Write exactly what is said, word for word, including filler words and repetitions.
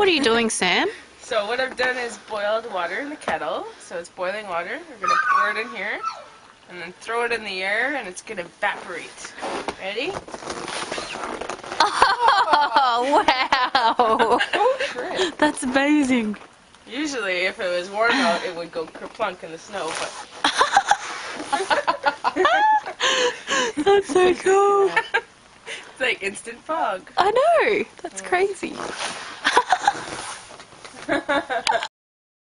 What are you doing, Sam? So what I've done is boiled water in the kettle. So it's boiling water. We're going to pour it in here and then throw it in the air and it's going to evaporate. Ready? Oh, wow. Oh, shit. That's amazing. Usually if it was warm out, it would go kerplunk in the snow, but... That's so cool. It's like instant fog. I know. That's crazy.